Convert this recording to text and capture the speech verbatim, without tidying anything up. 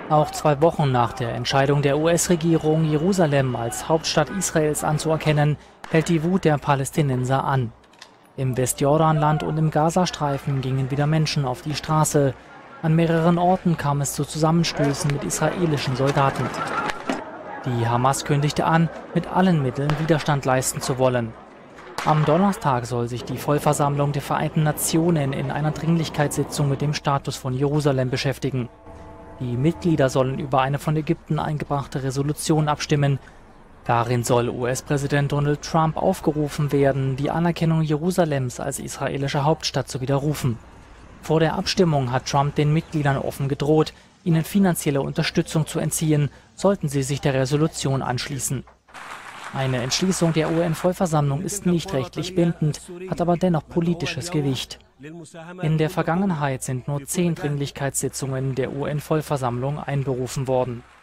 Auch zwei Wochen nach der Entscheidung der U S-Regierung, Jerusalem als Hauptstadt Israels anzuerkennen, hält die Wut der Palästinenser an. Im Westjordanland und im Gazastreifen gingen wieder Menschen auf die Straße. An mehreren Orten kam es zu Zusammenstößen mit israelischen Soldaten. Die Hamas kündigte an, mit allen Mitteln Widerstand leisten zu wollen. Am Donnerstag soll sich die Vollversammlung der Vereinten Nationen in einer Dringlichkeitssitzung mit dem Status von Jerusalem beschäftigen. Die Mitglieder sollen über eine von Ägypten eingebrachte Resolution abstimmen. Darin soll U S-Präsident Donald Trump aufgerufen werden, die Anerkennung Jerusalems als israelische Hauptstadt zu widerrufen. Vor der Abstimmung hat Trump den Mitgliedern offen gedroht, ihnen finanzielle Unterstützung zu entziehen, sollten sie sich der Resolution anschließen. Eine Entschließung der U N-Vollversammlung ist nicht rechtlich bindend, hat aber dennoch politisches Gewicht. In der Vergangenheit sind nur zehn Dringlichkeitssitzungen der U N-Vollversammlung einberufen worden.